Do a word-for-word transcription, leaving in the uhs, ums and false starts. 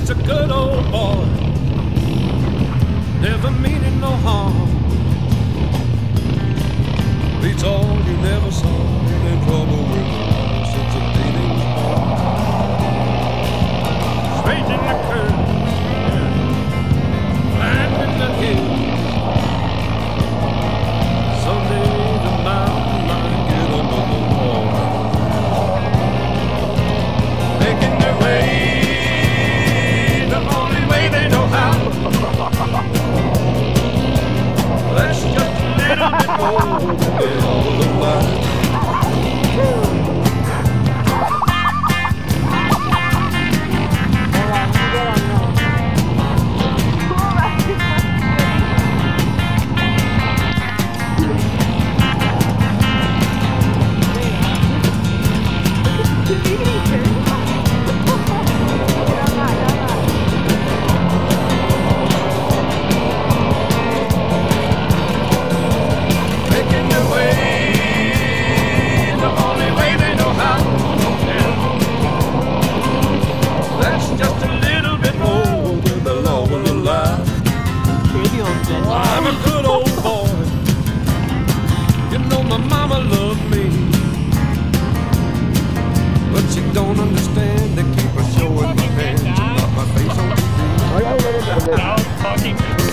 just a good old boy, never meaning no harm. Beats all you never saw, in trouble with the law since the day they was born. Straightening the curve, climbing the hill. Someday the mountain might get under the water, making their way the only way they know how. That's just a little bit more than all of mine. I'm a good old boy. You know my mama loved me, but she don't understand. They keep her showing my hands, not my face on T V.